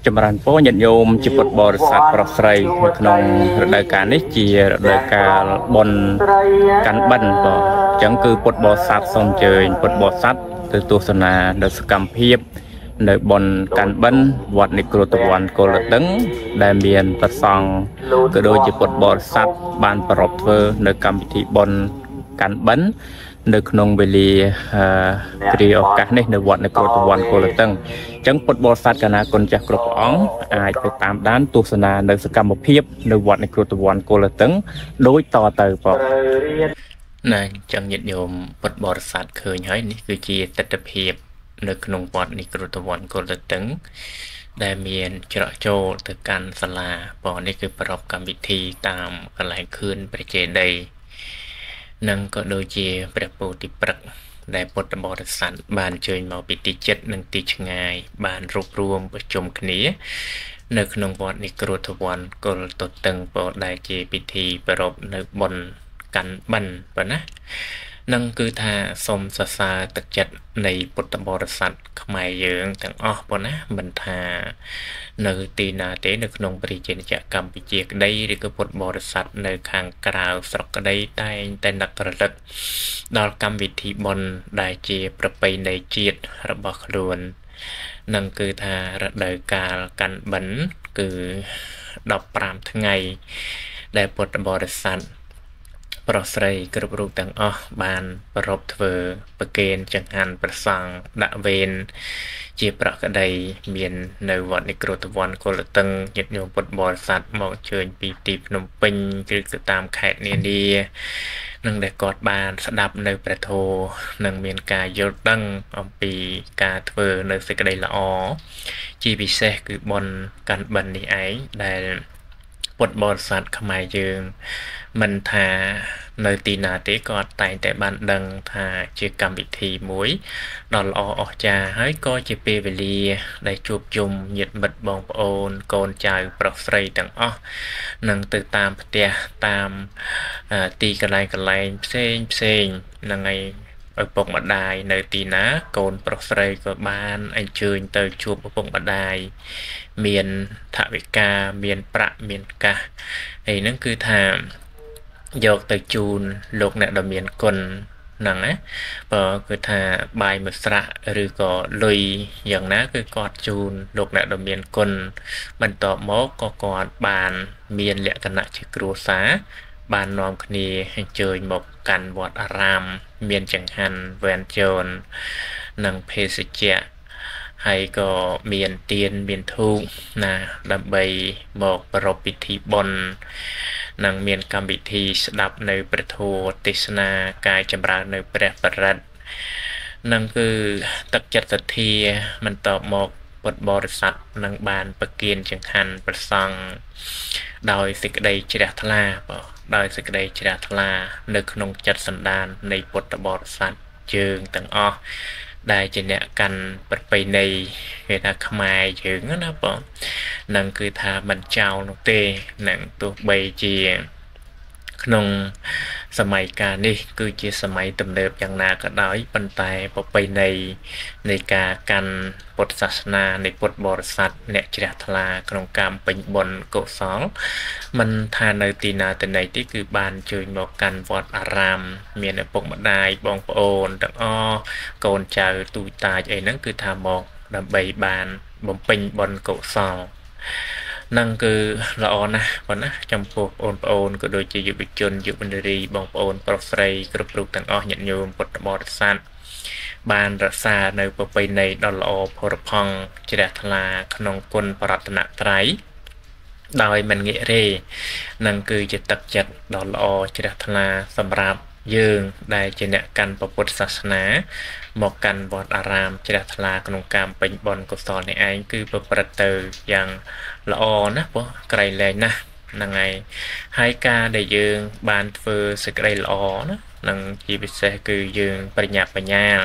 จำรันโป้ยันโยมจิปดบริษัทปรสไตรขนมรายการนี้จีรายการบนกันบันต่อจังคือปดบริษัทสมเจยปดบริษัทตัวตุสนาเดสกัมเพียบในบนกันบันวัดในกรุตวันโกลตึงได้เมียนประซองก็โดยจิปดบริษัทบานประรบเฟอในกรรมพิธีบนกันบันในขนมเบลีกรีออกกันในวัดในกรุตวันโกลตึงจังปดบริษัทกันนะคนจากกรบอ๋องอาจไปตามด้านตุสนาในสกรรมเพียบในวัดในกรุตวันโกลตึงโดยต่อเติมปอนั่นจังยัดโยมปดบริษัทเคยให้นี่คือจีตัดเพียบในขนมวัดในกรุตวันโกลตึงได้เมียนเจาะโจตึกการสลาปอนี่คือประกอบกรรมพิธีตามอะไรคืนประเจใดนั่งก็โดยเจประปูติปรักได้ปดบริษัทบานเชิญมาปิติเจ็ดหนึ่งตีชงายบานรวบรวมประชุมคณีในขนมวัดนิกรุทวันกลตดตึงปอได้เจพิธีประรบในบนกันบันปะนะนั่งคือทาสมสสาตจัดในปุตตบริษัทขมายเยืองต่างอ้อปะนะบรรทาในตีนาเตในขนมปริเจนจากกรรมปิเจกได้หรือก็ปุตบริษัทในข้างกล่าวสกได้ใต้แต่นักระดับดอลกรรมวิธีบนได้เจประไปในจีดระบครวนนั่งคือทาระเดกาลกันบันคือดอกปรามทั้งไงได้ปุตบริษัทปรสไตรกระปรุต่างอ้อบานประรบเถอประเกณฑ์จังหันประสังดะเวนเจียประกระไดเมียนในวัดในกรุตวันโกลตึงยัดโยมปดบริษัทมองเชิญปีติพนมปิงคือตามแขกเนียดีนั่งได้กอดบานสดับในประโทนั่งเมียนกายยดตั้งอมปีกาเถอในสิกระไดละอจีพิเศษคือบนการบันนี้ไอได้ปดบริษัทขมายยืงมันทาในตีนาเตกอดแต่แต่บ้านดังทาเชื่อกรรมวิธีมวยดอลออกจาให้ก็จะเปเวลีได้จูบจุ่มหยุดบัดบองโอนโกนใจปลอกใส่ต่างอ้อนังตือตามเตียตามตีกระไรเซงนังไงปกบัดได้ในตีนาโกนปลอกใส่ก็บ้านไอเชิญเตยจูบปกบัดได้เมียนทวิกาเมียนประเมียนกาไอ้นั่นคือทางยกตะจูนลูกเนี่ยดำเนินคนหนังนะพอคือถ้าใบมือสระหรือก็ลุยอย่างนั้นคือกอดจูนลูกเนี่ยดำเนินคนมันต่อมกก็กอดบานเมียนเละกันนะชิกรูสาบานนอมคณีให้เจอหมกกันวัดอารามเมียนจังหันแวนโจนนังเพศเจให้ก็เมียนเตียนเมียนทุกนะดำใบหมกประรบพิธีบนนังเมียนกรรมวิธีสดับในประโทติสนากายจำราในประปรัดนั่นคือตักจัดสถีมันตอบหมกปดบริษัทนังบานประเกียนจังหันประสังโดยสิกใดจิรทลาโดยสิกใดจิรทลาในขนมจัดสันดานในปดบริษัทเจิงต่างอ้อได้จะเนี่ยกันปัดไปในเหตุขมายถึงนะปอนั่นคือทามันเจ้านกเตนั่งตัวใบเจียขนมสมัยการนี่คือเจียสมัยตำเนิบอย่างนาก็ได้ปันไตปไปในการกันปดศาสนาในปดบริษัทเนี่ยจิรทลาขนมกรรมเป็นบนโกสองมันทานในตีนาแต่ในที่คือบานจุยบอกกันวัดอารามเมียนปกบันไดบองโอนดังอ้อโกนเจอตูตายไอ้นั่นคือทาบอกดับใบบานบ่มเป็นบนโกสองนั่นคือละออนะวันนะจำพวกโอนก็โดยจะอยู่บิจนอยู่บนรีบองโอนปลอกใส่กระปลุกต่างอ้อหยัดโยมปดบริษัทบานรักษาในประเพณีดอลอพรพังจิรทลาขนมกลปรัตนไตรโดยมันเงเรนั่นคือจะตักจัดดอลอจิรทลาสำหรับยืงได้จะเนี่ยกันประพุทธศาสนาหมอกกันบอดอารามจิรทลาขนมกรรมเป็นบอลกุศลในไอ้คือประเตออย่างละอนะพวกไกลเลยนะนั่งไงให้กาได้ยืงบานเฟอร์สกไกลละอนะนั่งจีบิเซคือยืงปริญญาปัญญาเฟ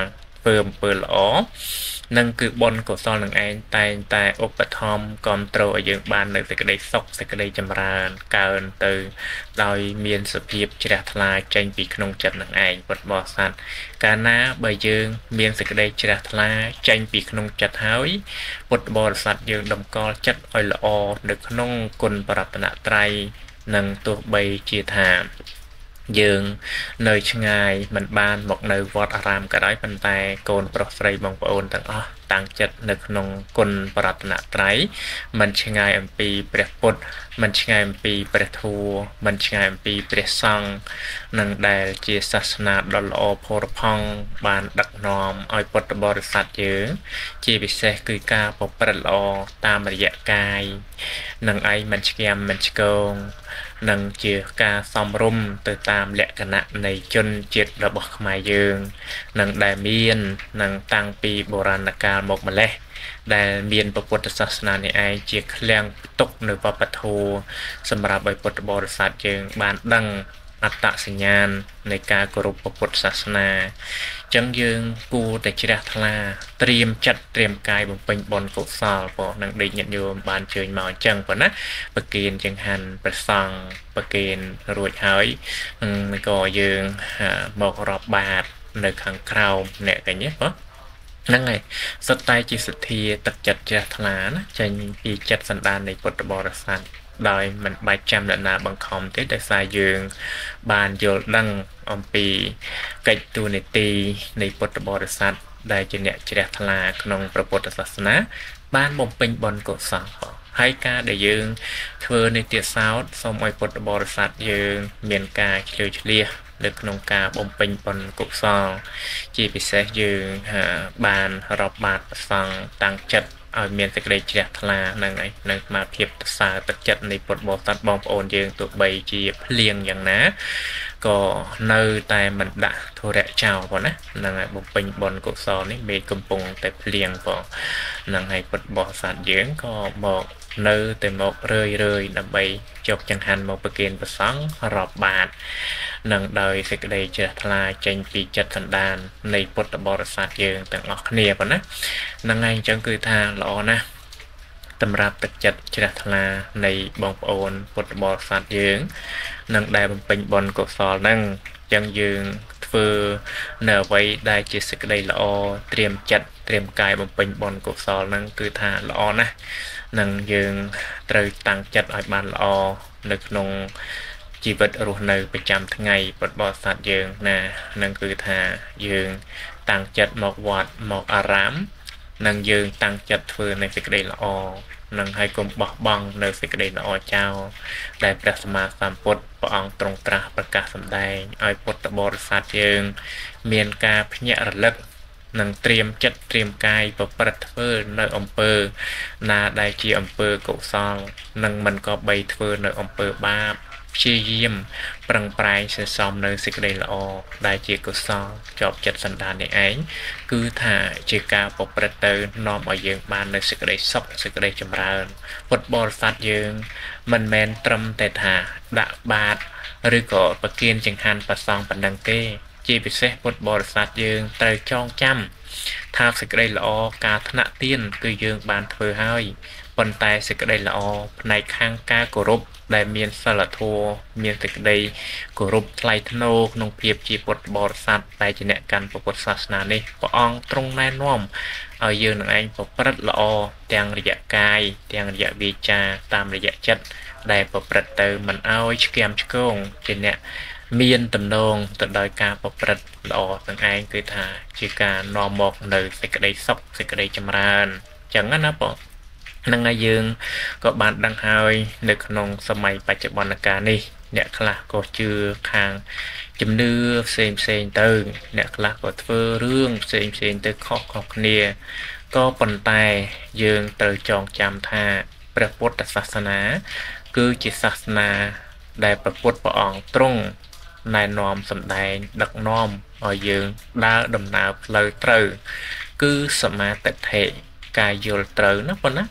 ធ្វើល្អនឹងគឺបុណ្យកុសលនឹងឯងតែឧបត្ថម្ភគ្រប់គ្រងឲ្យយើងបាននៅសេចក្តីសុខសេចក្តីចម្រើនកើនទៅដោយមានសភាពជ្រះថ្លាចេញពីក្នុងចិត្តនឹងឯងពុទ្ធបរិស័ទកាលណាបើយើងមានសេចក្តីជ្រះថ្លាចេញពីក្នុងចិត្តហើយពុទ្ធបរិស័ទយើងតម្កល់ចិត្តឲ្យល្អនៅក្នុងគុណបរតនត្រ័យនឹងទោះបីជាថាយើងនៅឆ្ងាយមិនបានមកនៅវត្តអារាមក៏ដោយប៉ុន្តែកូនប្រុសស្រីបងប្អូនទាំងអស់តាំងចិត្តនៅក្នុងគុណបរតនត្រ័យមិនឆ្ងាយអំពីព្រះពុទ្ធមិនឆ្ងាយអំពីព្រះធម៌មិនឆ្ងាយអំពីព្រះសង្ឃនឹងដែលជាសាសនាដ៏ល្អផូរផង់បានដឹកនាំឲ្យពុទ្ធបរិស័ទយើងជាពិសេសគឺការប្រព្រឹត្តល្អតាមរយៈកាយនឹងឯងមិនឆ្គាំមិនឆ្គងនឹងជាការសំរុំទៅតាមលក្ខណៈនៃជនជាតិរបស់ខ្មែរយើងនឹងដែលមាននឹងតាំងពីបុរាណកាលមកម្លេះដែលមានពុទ្ធសាសនានេះឯងជាឃ្លាំងផ្ទុកនៅវប្បធម៌សម្រាប់ឲ្យពុទ្ធបរិស័ទយើងបានដឹងអត្តសញ្ញាណនៃការគោរពពុទ្ធសាសនាចឹងយើងគួរតែជ្រះថ្លាត្រៀមចិត្តត្រៀមកាយបំពេញបុណ្យកុសលព្រោះនឹងដេកញាតិញោមបានជើញមកអញ្ចឹងប៉ុណ្ណាប្រគៀនចង្ហាន់ព្រះសង្ឃប្រគៀនរួចហើយក៏យើងមករាប់បាតនៅខាងក្រោមអ្នកកញ្ញាបងហ្នឹងហើយសុទ្ធតែជាសទ្ធាទឹកចិត្តជ្រះថ្លាណាចេញពីចិត្តសន្តាននៃពុទ្ធបរិស័ទដោយមិនបាច់ចាំអ្នកណាបង្ខំទេដោយសារយើងបានយល់ដឹងអំពីកិច្ចទូនីតិនៃពុទ្ធបរិស័ទដែលជាអ្នកជ្រះថ្លាក្នុងព្រះពុទ្ធសាសនាបានបំពេញបុណ្យកុសលហើយការដែលយើងធ្វើនីតិសោតសូមឲ្យពុទ្ធបរិស័ទយើងមានការឆ្លៀវឆ្លៀសនៅក្នុងការបំពេញបុណ្យកុសលជាពិសេសយើងបានរាប់បាតប្រសង់តាំងចិត្តឲ្យមានសេចក្តីជ្រះថ្លានឹងឯនឹងមកភាពប្រសើរទឹកចិត្តនៃពុទ្ធបរិស័ទបងប្អូនយើងទោះបីជាភ្លៀងយ៉ាងណាក៏នៅតែមិនដាក់ធុរៈចោលប៉ុណ្ណានឹងឲ្យបំពេញបុណ្យកុសលនេះមេកំពុងតែភ្លៀងផងនឹងឲ្យពុទ្ធបរិស័ទយើងក៏មកនៅតែមករឿយដើម្បីជប់ចង្ហាន់មកប្រគេនព្រះសង្ឃរាប់បាតនឹងដោយសេចក្តីជ្រះថ្លាចេញពីចិត្តសន្តាននៃពុទ្ធបរិស័ទយើងទាំងអស់គ្នាប៉ុណ្ណាហ្នឹងហើយអញ្ចឹងគឺថាល្អណាស់សម្រាប់ទឹកចិត្តជ្រះថ្លានៃបងប្អូនពុទ្ធបរិស័ទយើងនឹងដែលបំពេញបុណ្យកុសលហ្នឹងអញ្ចឹងយើងធ្វើនៅអ្វីដែលជាសេចក្តីល្អត្រៀមចិត្តត្រៀមកាយបំពេញបុណ្យកុសលហ្នឹងគឺថាល្អណាស់នឹងយើងត្រូវតាំងចិត្តឲ្យបានល្អនៅក្នុងជីវិតរស់នៅប្រចាំថ្ងៃពុទ្ធបរិស័ទយើងណានឹងគឺថាយើងតាំងចិត្តមកវត្តមកអារាមនឹងយើងតាំងចិត្តធ្វើនៅសេចក្តីល្អនឹងឲ្យកុំបោះបង់នៅសេចក្តីល្អចោលដែលព្រះសម្មាសម្ពុទ្ធព្រះអង្គទ្រង់ត្រាស់ប្រកាសសម្ដែងឲ្យពុទ្ធបរិស័ទយើងមានការភ្ញាក់រលឹកនឹងត្រៀមចិត្តត្រៀមកាយប្រព្រឹត្តធ្វើនៅអំពើណាដែលជាអំពើកុសលនឹងមិនក៏បីធ្វើនៅអំពើបាបព្យាយាមប្រឹងប្រែងសន្សំនៅសេចក្តីល្អដែលជាកុសលជាប់ចិត្តសន្តាននេះឯងគឺថាជាការប្រព្រឹត្តទៅនាំឲ្យយើងបាននៅសេចក្តីសុខសេចក្តីចម្រើនពុទ្ធបរិស័ទយើងមិនមែនត្រឹមតែថាដាក់បាតឬក៏ប្រគៀនចង្ហាន់ប្រសងប៉ុណ្ណឹងទេជាពិសេសពុទ្ធបរិស័ទយើងត្រូវចងចាំថាសេចក្តីល្អការថ្នាក់ទានគឺយើងបានធ្វើហើយប៉ុន្តែសេចក្តីល្អផ្នែកខាងការគោរពដែលមានសិលធម៌មានសេចក្តីគោរពថ្លៃថ្នូរក្នុងភាពជាពុទ្ធបរិស័ទដែលជាអ្នកកាន់ពុទ្ធសាសនានេះព្រះអង្គទ្រង់ណែនាំឲ្យយើងនឹងឯងប្រព្រឹត្តល្អទាំងរយៈកាយទាំងរយៈវាចាតាមរយៈចិត្តដែលប្រព្រឹត្តទៅមិនឲ្យឆ្គាំឆ្គងជាអ្នកមានទំនងទៅដោយការប្រព្រឹត្តល្អទាំងឯងគឺថាជាការនាំមកនៅសេចក្តីសុខសេចក្តីចម្រើនអញ្ចឹងណាបងនឹងឲ្យយើងក៏បានដឹងហើយនៅក្នុងសម័យបច្ចុប្បន្នកាលនេះអ្នកខ្លះក៏ជឿខាងជំនឿផ្សេងទៅអ្នកខ្លះក៏ធ្វើរឿងផ្សេងទៅខុសគ្នាក៏ប៉ុន្តែយើងត្រូវចងចាំថាព្រះពុទ្ធសាសនាគឺជាសាសនាដែលព្រះពុទ្ធព្រះអង្គទ្រង់ណែនាំសម្ដែងដឹកនាំឲ្យយើងដើរដំណើរផ្លូវត្រូវគឺសមាទិដ្ឋិការយល់ត្រូវណាប៉ុណ្ណា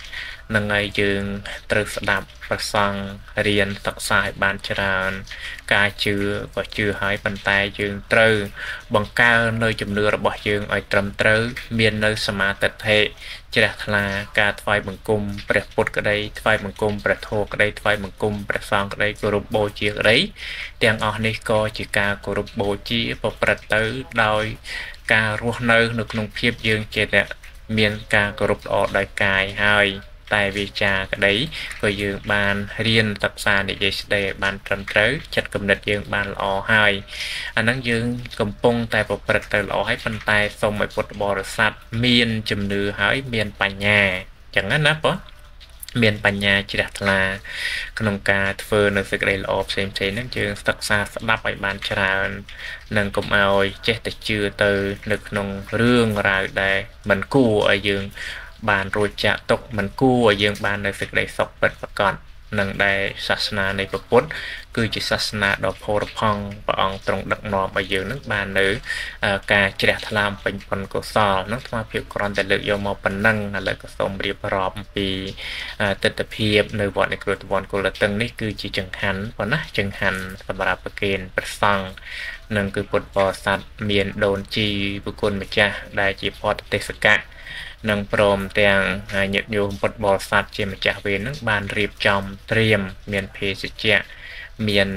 នឹងហើយយើងត្រូវស្ដាប់ប្រសង់រៀនសិក្សាឲ្យបានច្រើនការជឿក៏ជឿហើយប៉ុន្តែយើងត្រូវបង្កើននៅជំនឿរបស់យើងឲ្យត្រឹមត្រូវមាននៅសមាទិដ្ឋិជ្រះថ្លាការថ្វាយបង្គំព្រះពុទ្ធក្តីថ្វាយបង្គំព្រះធម៌ក្តីថ្វាយបង្គំព្រះសង្ឃក្តីគោរពបូជាក្តីទាំងអស់នេះក៏ជាការគោរពបូជាប្រព្រឹត្តទៅដោយការរស់នៅក្នុងភាពយើងជាអ្នកមានការគោរពល្អដោយកាយហើយតែវាចាក្តីក៏យើងបានរៀនសិក្សានិយាយស្ដីឲ្យបានត្រឹមត្រូវចិត្តគំនិតយើងបានល្អហើយអាហ្នឹងយើងកំពុងតែប្រព្រឹត្តទៅល្អហើយប៉ុន្តែសូមឲ្យពុទ្ធបរិស័ទមានជំនឿហើយមានបញ្ញាចឹងណាបងមានបញ្ញាជ្រះថ្លាក្នុងការធ្វើនៅសេចក្តីល្អផ្សេងៗហ្នឹងយើងសិក្សាស្ដាប់ឲ្យបានច្រើននិងកុំឲ្យចេះតែជឿទៅនៅក្នុងរឿងរ៉ាវដែលមិនគួរឲ្យយើងបានរួចចាក់ទុកមិនគួរឲ្យយើងបាននៅសេចក្តីសុខពិតប្រាកដនឹងដែលសាសនានៃពុទ្ធគឺជាសាសនាដ៏ផូរផង់ព្រះអង្គទ្រង់ដឹកនាំឲ្យយើងនឹងបាននៅការជ្រះថ្លាពេញបុណ្យកុសលនឹងស្មារតីគ្រាន់តែលើកយកមកប៉ុណ្ណឹងឥឡូវក៏សូមរៀបរាប់អំពីទស្សនវិជ្ជានៅវត្តនៃគ្រោះតវ័នគុលតឹងនេះគឺជាចង្ហាន់ប៉ុណ្ណាចង្ហាន់សម្រាប់ប្រគេនព្រះសង្ឃនឹងគឺពុទ្ធបរិស័ទមានដូនជីបុគ្គលម្ចាស់ដែលជាផតទេសកៈនិងព្រមទាំងញាតិញោមពុទ្ធបរិស័ទជាម្ចាស់វេននឹងបានរៀបចំត្រៀមមានភេសជ្ជៈមាន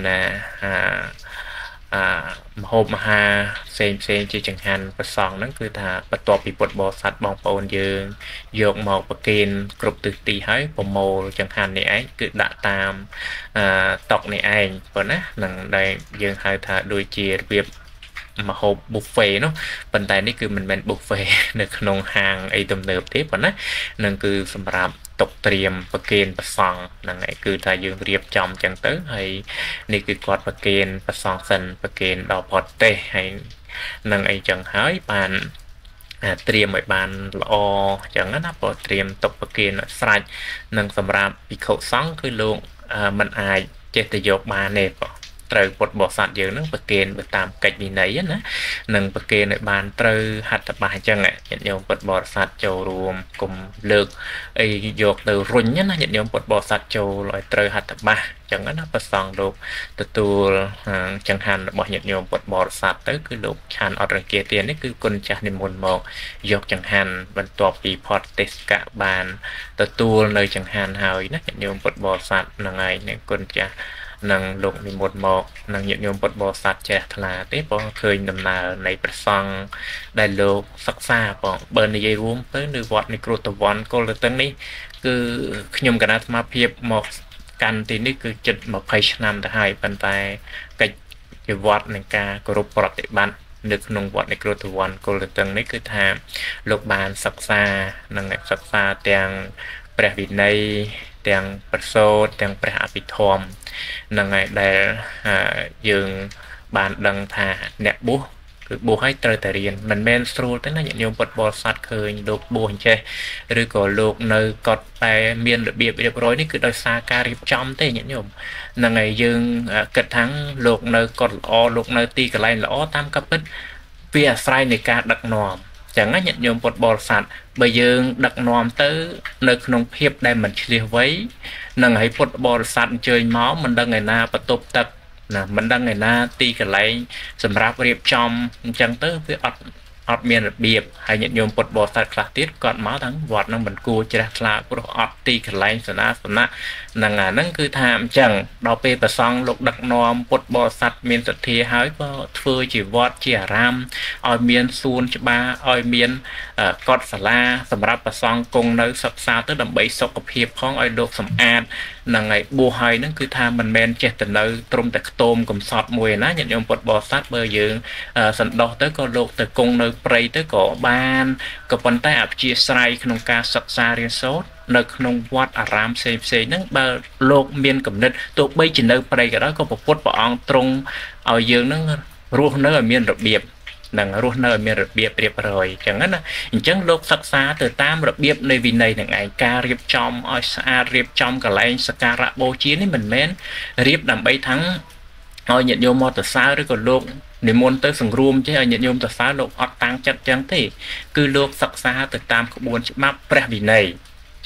មហូបមហាផ្សេងជាចង្ហាន់ប្រសងហ្នឹងគឺថាបន្ទាប់ពីពុទ្ធបរិស័ទបងប្អូនយើងយកមកប្រគេនគ្រប់ទិសទីហើយប្រមូលចង្ហាន់នេះឯងគឺដាក់តាមតុនេះឯងប៉ុណ្ណានឹងដែលយើងហៅថាដូចជារបៀបមហូប buffet នោះប៉ុន្តែនេះគឺមិនមែន buffet នៅក្នុងហាងអីទំនើបទេប៉ុណ្ណានឹងគឺសម្រាប់តុកត្រៀមប្រគេនប្រសង់ហ្នឹងឯងគឺថាយើងរៀបចំចឹងទៅហើយនេះគឺគាត់ប្រគេនប្រសង់សិនប្រគេនដល់ផតទេសហើយនឹងអីចឹងហើយបានត្រៀមឲ្យបានល្អចឹងណាព្រោះត្រៀមតុប្រគេនស្រេចនឹងសម្រាប់ភិក្ខុសង្ឃគឺលោកមិនអាចចេះទៅយកបានទេបងត្រូវពុទ្ធបរិស័ទយើងនឹងប្រគេនទៅតាមកិច្ចវិន័យណានឹងប្រគេនឲ្យបានត្រូវហត្ថបទអញ្ចឹងញាតិញោមពុទ្ធបរិស័ទចូលរួមកុំលើកអីយកទៅរុញណាញាតិញោមពុទ្ធបរិស័ទចូលឲ្យត្រូវហត្ថបទអញ្ចឹងណាប្រសងលោកទទួលចង្ហាន់របស់ញាតិញោមពុទ្ធបរិស័ទទៅគឺលោកឆានអត់រង្គាទាននេះគឺគុណចាស់និមន្តមកយកចង្ហាន់បន្ទាប់ពីផតទេសកៈបានទទួលនៅចង្ហាន់ហើយណាញាតិញោមពុទ្ធបរិស័ទហ្នឹងឯងនឹងគុណចាស់នឹងលោកនិមន្តមកនឹងញាតិញោមពុទ្ធបរិស័ទជ្រះថ្លាទេបងឃើញដំណើរនៃព្រះសង្ឃដែលលោកសិក្សាបងបើនិយាយរួមទៅនៅវត្តនៃគ្រោះតវ័នគោលតឹងនេះគឺខ្ញុំគណៈអាត្មាភាពមកកាន់ទីនេះគឺជិត20ឆ្នាំទៅហើយប៉ុន្តែកិច្ចជាវត្តនៃការគោរពប្រតិបត្តិនៅក្នុងវត្តនៃគ្រោះតវ័នគោលតឹងនេះគឺថាលោកបានសិក្សានឹងសិក្សាទាំងព្រះវិន័យទាំងប្រសូតទាំងព្រះអភិធម្មនឹងឯដែលយើងបានដឹងថាអ្នកបួសគឺបួសឲ្យត្រូវតែរៀនមិនមែនស្រួលទេណាញាតិញោមពុទ្ធបរិស័ទឃើញលោកបួសអញ្ចេះឬក៏លោកនៅកត់តែមានរបៀបរៀបរយនេះគឺដោយសារការរៀបចំទេញាតិញោមនឹងឯយើងគិតថាលោកនៅកត់ល្អលោកនៅទីកន្លែងល្អតាមកាពិតវាអាស្រ័យនៃការដឹកនាំចឹងណាញាតិញោមពុទ្ធបរិស័ទបើយើងដឹកនាំទៅនៅក្នុងភាពដែលមិនឆ្លៀសវៃនឹងឲ្យពុទ្ធបរិស័ទអញ្ជើញមកមិនដឹងឯណាបន្ទប់ទឹកណាមិនដឹងឯណាទីកន្លែងសម្រាប់រៀបចំអញ្ចឹងទៅវាអត់មានរបៀបហើយញាតិញោមពុទ្ធបរិស័ទខ្លះទៀតគាត់មកទាំងវត្តនឹងមិនគួរជ្រះថ្លាព្រោះអត់ទីកន្លែងសនាសនៈហ្នឹងអាហ្នឹងគឺថាអញ្ចឹងដល់ពេលប្រសង់លោកដឹកនាំពុទ្ធបរិស័ទមានសទ្ធាហើយក៏ធ្វើជាវត្តជាអារាមឲ្យមានសួនច្បារឲ្យមានកុដិសាលាសម្រាប់ប្រសង់គង់នៅសិក្សាទៅដើម្បីសុខភាពផងឲ្យលោកសម្អាតហ្នឹងហើយបួសហើយហ្នឹងគឺថាមិនមែនចេះតែនៅត្រឹមតែខ្ទមកំសត់មួយណាញាតិញោមពុទ្ធបរិស័ទបើយើងសន្តោសទៅក៏លោកទៅគង់នៅព្រៃទៅក៏បានក៏ប៉ុន្តែអព្យាស្រ័យក្នុងការសិក្សារៀនសូត្រនៅក្នុងវត្តអារាមផ្សេងហ្នឹងបើលោកមានគំនិតទោះបីជានៅព្រៃក៏ដោយក៏ព្រះពុទ្ធព្រះអង្គទ្រង់ឲ្យយើងនឹងរស់នៅឲ្យមានរបៀបនឹងរស់នៅឲ្យមានរបៀបរៀបរយអញ្ចឹងណាអញ្ចឹងលោកសិក្សាទៅតាមរបៀបនៃវិន័យនឹងឯងការរៀបចំឲ្យស្អាតរៀបចំកន្លែងសក្ការៈបូជានេះមិនមែនរៀបដើម្បីថាំងឲ្យញាតិញោមមកទៅសើឬក៏លោកនិមន្តទៅសង្រួមចេះឲ្យញាតិញោមទៅសើលោកអត់តាំងចិត្តចឹងទេគឺលោកសិក្សាទៅតាមក្បួនច្បាប់ព្រះវិន័យ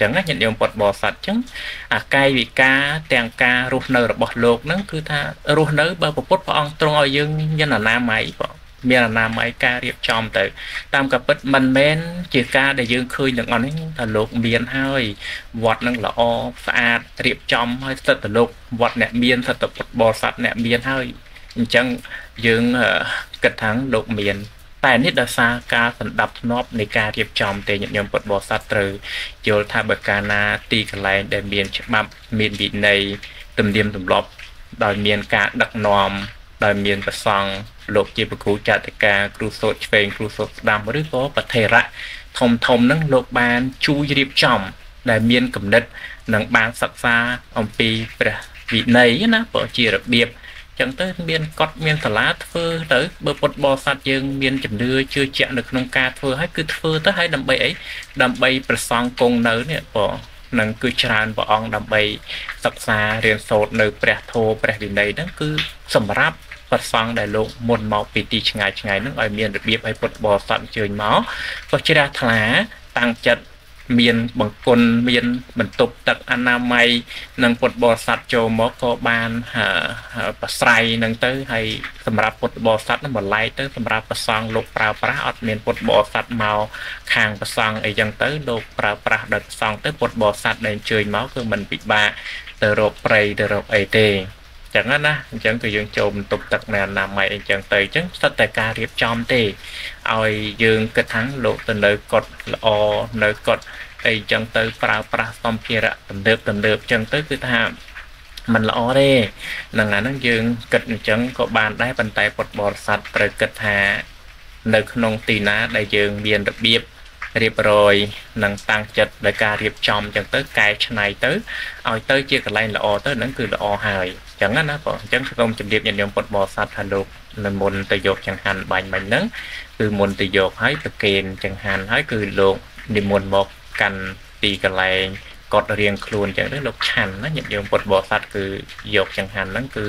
ចឹងណាញាតិញោមពុទ្ធបរិស័ទចឹងអាកាយវិការទាំងការរស់នៅរបស់លោកហ្នឹងគឺថារស់នៅបើពុទ្ធព្រះអង្គទ្រង់ឲ្យយើងមានអនាម័យបងមានអនាម័យការរៀបចំទៅតាមការពិតមិនមែនជាការដែលយើងឃើញទាំងអស់នេះថាលោកមានហើយវត្តនឹងល្អស្អាតរៀបចំហើយសិទ្ធិលោកវត្តអ្នកមានសិទ្ធិពុទ្ធបរិស័ទអ្នកមានហើយអញ្ចឹងយើងគិតថាលោកមានតែនេះដោយសារការសម្ដាប់ធ្នាប់នៃការរៀបចំទេញាតិញោមពុទ្ធបរិស័ទត្រូវយល់ថាបើកាលណាទីកន្លែងដែលមានច្បាប់មានវិន័យទំនៀមទម្លាប់ដោយមានការដឹកនាំដោយមានប្រសង់លោកជាប្រគ្រូចាតិកាគ្រូសូត្រឆ្វេងគ្រូសូត្រស្ដាំឬក៏ប្រធេរៈធំហ្នឹងលោកបានជួយរៀបចំដែលមានគំនិតនិងបានសិក្សាអំពីព្រះវិន័យណាបើជារបៀបចឹងទៅមានកត់មានសាលាធ្វើទៅបើពុទ្ធបរិស័ទយើងមានជំនឿជឿជាក់នៅក្នុងការធ្វើហើយគឺធ្វើទៅហើយដើម្បីអីដើម្បីប្រសង់គង់នៅនេះបងនឹងគឺច្រើនព្រះអង្គដើម្បីសិក្សារៀនសូត្រនៅព្រះធម៌ព្រះវិន័យហ្នឹងគឺសម្រាប់ប្រសង់ដែលលោកមុនមកពីទីឆ្ងាយហ្នឹងឲ្យមានរបៀបឲ្យពុទ្ធបរិស័ទអញ្ជើញមកក៏ជ្រះថ្លាតាំងចិត្តមានបង្គន់មានបន្ទប់ទឹកអនាម័យនិងពុទ្ធបរិស័ទចូលមកក៏បានប្រស្រ័យនឹងទៅហើយសម្រាប់ពុទ្ធបរិស័ទនឹងបន្លែកទៅសម្រាប់ប្រសង់លោកប្រើប្រាស់អត់មានពុទ្ធបរិស័ទមកខាងប្រសង់អីចឹងទៅលោកប្រើប្រាស់ដល់ប្រសង់ទៅពុទ្ធបរិស័ទដែលអញ្ជើញមកគឺមិនពិបាកទៅរកព្រៃទៅរកអីទេចឹងណាអញ្ចឹងគឺយើងចូលបន្ទប់ទឹកនៅអនាម័យអីចឹងទៅអញ្ចឹងស្ថិតតែការរៀបចំទេឲ្យយើងគិតថាលោកទៅនៅកត់ល្អនៅកត់អីចឹងទៅប្រើប្រាស់សម្ភារៈទំនើបចឹងទៅគឺថាมันល្អទេនឹងអាហ្នឹងយើងគិតអញ្ចឹងក៏បានដែរប៉ុន្តែពុទ្ធបរិស័ទត្រូវគិតថានៅក្នុងទីណាដែលយើងមានរបៀបរៀបរយនិងតាំងចិត្តដោយការរៀបចំចឹងទៅកែច្នៃទៅឲ្យទៅជាកន្លែងល្អទៅហ្នឹងគឺល្អហើយចឹងណាបងអញ្ចឹងសូមជម្រាបញាតិញោមពុទ្ធបរិស័ទថាលោកនិមន្តទៅយកចង្ហាន់បាញ់មិញហ្នឹងគឺមុនទៅយកហើយប្រគេនចង្ហាន់ហើយគឺលោកនិមន្តមកកាន់ទីកន្លែងកត់រៀងខ្លួនចឹងទៅលោកឆាន់ណាញាតិញោមពុទ្ធបរិស័ទគឺយកចង្ហាន់ហ្នឹងគឺ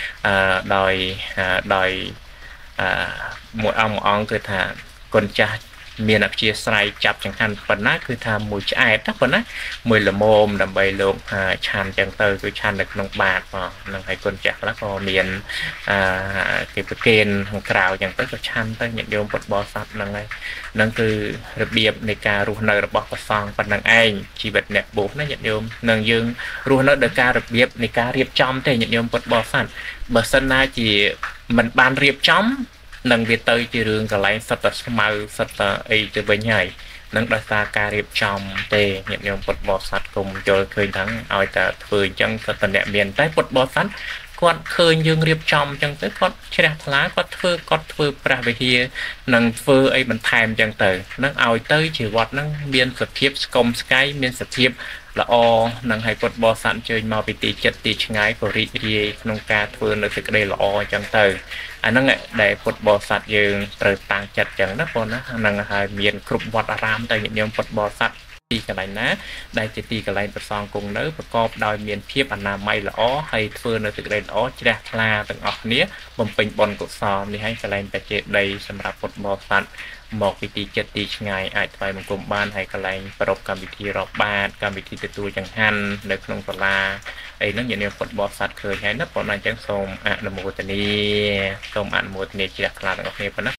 ដោយមួយអង្គគឺថាគុណចាស់មានអព្យាស្រ័យចាប់ចង្ហាន់ប៉ុណ្ណាគឺថាមួយឆ្អែតណាប៉ុណ្ណាមួយល្មមដើម្បីលោកឆាន់ចឹងទៅគឺឆាន់នៅក្នុងបាតបងនឹងឲ្យគុណចាស់ខ្លះក៏មានគេប្រគេនខាងក្រៅចឹងទៅក៏ឆាន់ទៅញាតិញោមពុទ្ធបរិស័ទហ្នឹងហើយហ្នឹងគឺរបៀបនៃការរស់នៅរបស់ព្រះសង្ឃប៉ុណ្ណឹងឯងជីវិតអ្នកបួសណាញាតិញោមនឹងយើងរស់នៅដោយការរបៀបនៃការរៀបចំទេញាតិញោមពុទ្ធបរិស័ទបើសិនណាជាមិនបានរៀបចំនឹងវាទៅជារឿងកន្លែងសិតតែស្មៅសិតតែអីទៅវិញហើយនឹងដោយសារការរៀបចំទេញាតិញោមពុទ្ធបរិស័ទគុំយល់ឃើញថាឲ្យតែធ្វើអញ្ចឹងសិតតែអ្នកមានតែពុទ្ធបរិស័ទគាត់ឃើញយើងរៀបចំអញ្ចឹងទៅគាត់ជ្រះថ្លាគាត់ធ្វើព្រះវិហារនិងធ្វើអីបន្ថែមអញ្ចឹងទៅនឹងឲ្យទៅជាវត្តនឹងមានសភាពស្គមស្កៃមានសភាពល្អនឹងឲ្យពុទ្ធបរិស័ទអញ្ជើញមកពីទីចិត្តទីឆ្ងាយក៏រីករាយក្នុងការធ្វើនៅសេចក្តីល្អអញ្ចឹងទៅអាហ្នឹងដែលពុទ្ធបរិស័ទយើងត្រូវតាំងចិត្តអញ្ចឹងណាបងណាហ្នឹងហើយមានគ្រប់វត្តអារាមទៅញាតិញោមពុទ្ធបរិស័ទទីកន្លែងណាដែលជាទីកន្លែងប្រសងគង់នៅប្រកបដោយមានភាពអនាម័យល្អហើយធ្វើនៅសេចក្តីល្អជ្រះថ្លាទាំងអស់គ្នាបំពេញបុណ្យកុសលនេះហើយកន្លែងបច្ចេកដីសម្រាប់ពុទ្ធបរិស័ទមកពីទីចិត្តទីឆ្ងាយអាចថ្វាយបង្គំបានហើយកន្លែងប្រពកម្មវិធីរាប់បាតកម្មវិធីទទួលចង្ហាន់នៅក្នុងសាលាអីហ្នឹងញាតិញោមពុទ្ធបរិស័ទឃើញហើយណាប៉ុណ្ណាអញ្ចឹងសូមអនុមោទនាជ្រះថ្លាទាំងអស់គ្នាប៉ុណ្ណា